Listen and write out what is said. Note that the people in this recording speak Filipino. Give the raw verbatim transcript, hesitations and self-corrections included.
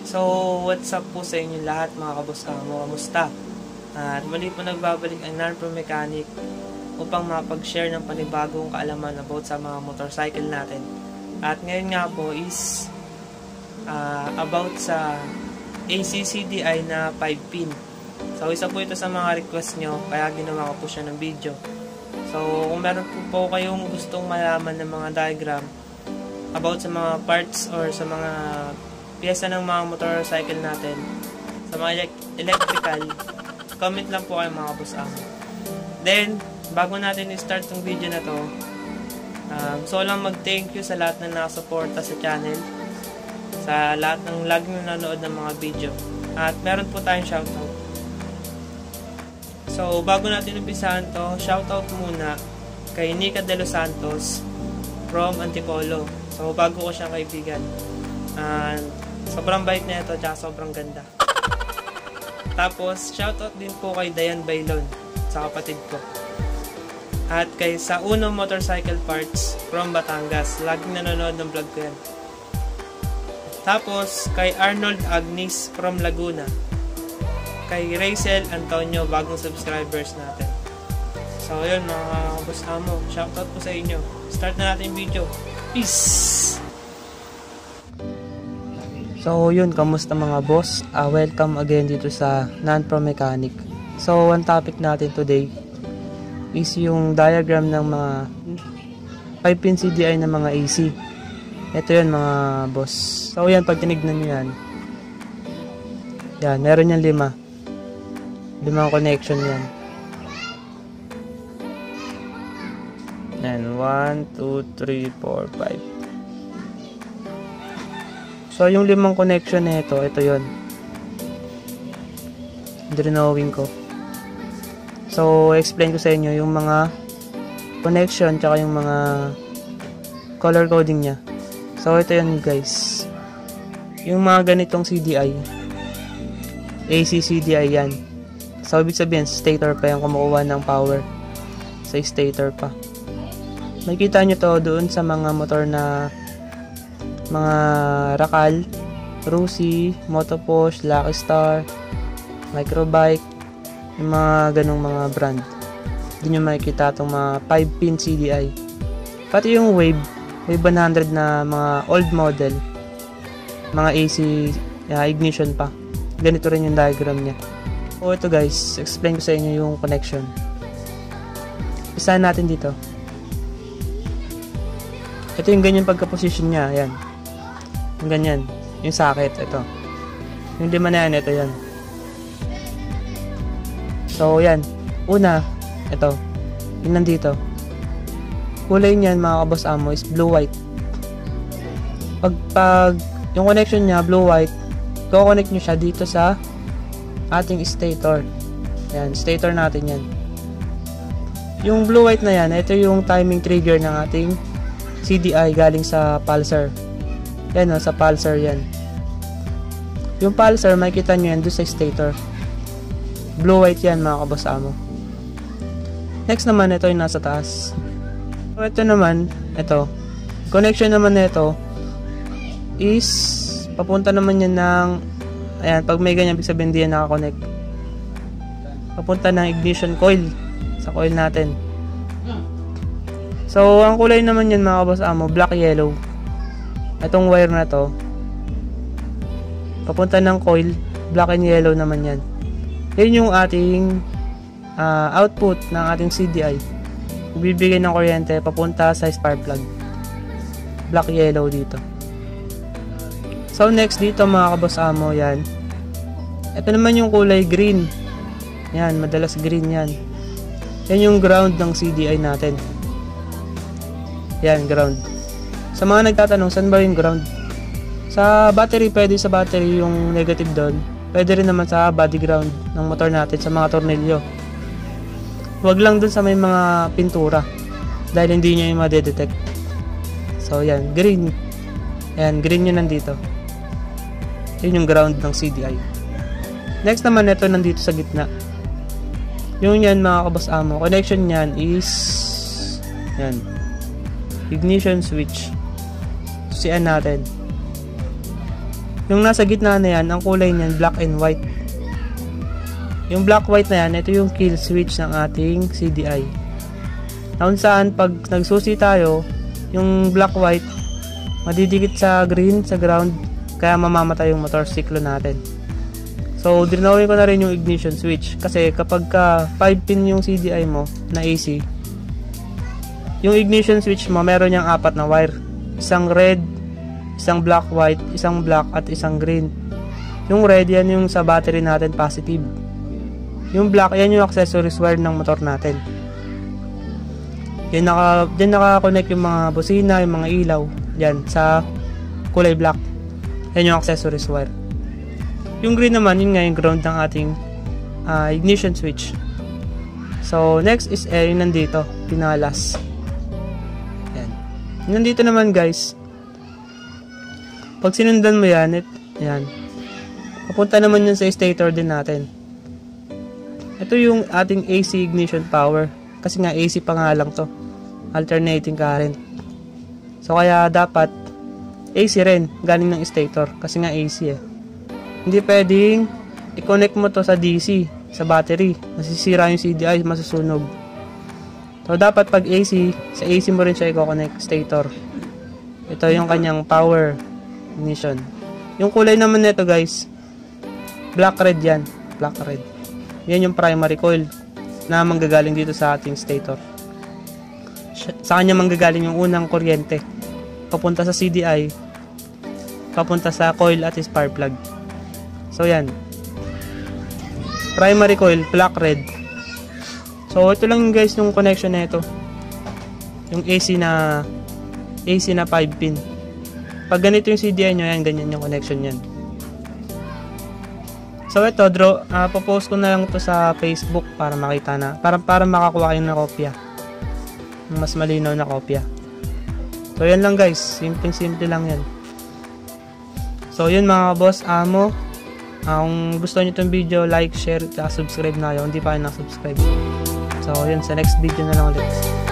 So, what's up po sa inyo lahat mga kaboss amo, kamusta? At muli po nagbabalik ang NANPro Mechanic upang makapag-share ng panibagong kaalaman about sa mga motorcycle natin. At ngayon nga po is uh, about sa A C C D I na five pin. So, isa po ito sa mga request nyo, kaya ginawa ko po siya ng video. So, kung meron po po kayong gustong malaman ng mga diagram about sa mga parts or sa mga piyesa ng mga motorcycle natin, sa mga electrical, comment lang po kayo mga boss amo. Then, bago natin i-start tong video na to, um, so lang mag-thank you sa lahat na nakasuporta sa channel, sa lahat ng laging nanonood ng mga video. At meron po tayong shoutout. So, bago natin umpisahan to, shoutout muna kay Nika De Los Santos from Antipolo. So, bago ko siyang kaibigan. And sobrang bait na ito, tsaka sobrang ganda. Tapos, shoutout din po kay Dayan Bailon, sa kapatid ko. At kay Sa Uno Motorcycle Parts from Batangas. Laging nanonood ng vlog ko yan. Tapos, kay Arnold Agnes from Laguna. Kay Rachel Antonio, bagong subscribers natin. So, yun mga boss amo, shoutout po sa inyo. Start na natin yung video. Peace! So yun, kamusta mga boss? Uh, welcome again dito sa NANPro Mechanic. So ang topic natin today is yung diagram ng mga five pin C D I ng mga A C. Ito yun mga boss. So yan, pag tinignan nyo yan, yan, meron yan lima. Limang connection yan. Yan, one, two, three, four, five. So, yung limang connection na ito, ito yun. Drinawin ko. So, explain ko sa inyo yung mga connection tsaka yung mga color coding nya. So, ito yun guys. Yung mga ganitong C D I, A C C D I yan. So, ibig sabihin, stator pa yung kumukuha ng power. Sa stator pa. Makikita nyo to doon sa mga motor na mga Rakal, Rusi, Motoposh, Lucky Star, Microbike, yung mga ganong mga brand. Doon nyo makikita itong mga five pin C D I. Pati yung Wave, Wave one hundred na mga old model, mga A C uh, ignition pa. Ganito rin yung diagram nya. So ito guys, explain ko sa inyo yung connection. Isahan natin dito. Ito yung ganyan pagka-position nya, ayan. Yung ganyan, yung socket, ito. Yung lima na yan, ito yan. So, yan. Una, ito. Yung nandito. Kulay niyan, mga kaboss amo, is blue-white. Pag, pag, yung connection niya, blue-white, ko-connect nyo siya dito sa ating stator. Yan, stator natin yan. Yung blue-white na yan, ito yung timing trigger ng ating C D I galing sa pulsar. Yan o, sa pulsar yan. Yung pulsar, makikita nyo yan doon sa stator. Blue-white yan mga kaboss amo. Next naman, ito yung nasa taas. So, ito naman, ito. Connection naman na ito is papunta naman yan ng, ayan, pag may ganyan, ibig sabihin hindi yan nakakonect. Papunta ng ignition coil sa coil natin. So, ang kulay naman yan mga kaboss amo, black yellow. Itong wire na to, papunta ng coil, black and yellow naman yan. Yan yung ating uh, output ng ating C D I. Ibibigay ng kuryente papunta sa spark plug. Black yellow dito. So next dito mga kaboss amo, yan. Ito naman yung kulay green. Yan, madalas green yan. Yan yung ground ng C D I natin. Yan, ground. Sa mga nagtatanong, saan ba yung ground? Sa battery, pwede sa battery yung negative doon. Pwede rin naman sa body ground ng motor natin, sa mga tornilyo. Huwag lang dun sa may mga pintura, dahil hindi nyo yung madedetect. So, yan, green. Yan, green yun nandito. Yun yung ground ng C D I. Next naman, ito nandito sa gitna. Yung yan, mga kaboss amo, connection yan is yan, ignition switch. Susian natin. Yung nasa gitna na yan, ang kulay niyan black and white. Yung black white na yan, ito yung kill switch ng ating C D I. Kung saan pag nagsusi tayo, yung black white madidikit sa green, sa ground, kaya mamamatay yung motor siklo natin. So dinawin ko na rin yung ignition switch, kasi kapag ka five pin yung C D I mo na A C, yung ignition switch mo meron niyang apat na wire, isang red, isang black white, isang black at isang green. Yung red yan yung sa battery natin positive, yung black yan yung accessories wire ng motor natin. Yan naka, yan naka-connect yung mga busina, yung mga ilaw yan sa kulay black, yan yung accessories wire. Yung green naman, yun nga yung ground ng ating uh, ignition switch. So next is eh, yung nandito, pinalas. Yan. Yung nandito naman guys, pag sinundan mo yan, it, yan, papunta naman yun sa stator din natin. Ito yung ating A C ignition power, kasi nga A C pa nga lang to, alternating current. So kaya dapat A C rin, galing ng stator, kasi nga A C eh. Hindi pwedeng i-connect mo to sa D C, sa battery, masisira yung C D I, masusunog. So dapat pag A C, sa A C mo rin siya i-connect, stator. Ito yung kanyang power ignition. Yung kulay naman nito guys, black red yan, black red. Yan yung primary coil na manggagaling dito sa ating stator. Sa kanya manggagaling yung unang kuryente papunta sa C D I, papunta sa coil at spark plug. So yan, primary coil, black red. So ito lang guys yung connection na ito, yung A C na A C na five pin. Pag ganito yung C D I nyo, yan, ganyan yung connection yan. So ito, draw, uh, popost ko na lang to sa Facebook para makita na, para, para makakuha kayo ng kopya, mas malinaw na kopya. So yan lang guys, simple simple lang yan. So yun mga boss amo, uh, kung gusto nyo itong video, like, share, subscribe na kayo, hindi pa kayo na subscribe. So yun, sa next video na lang ulit.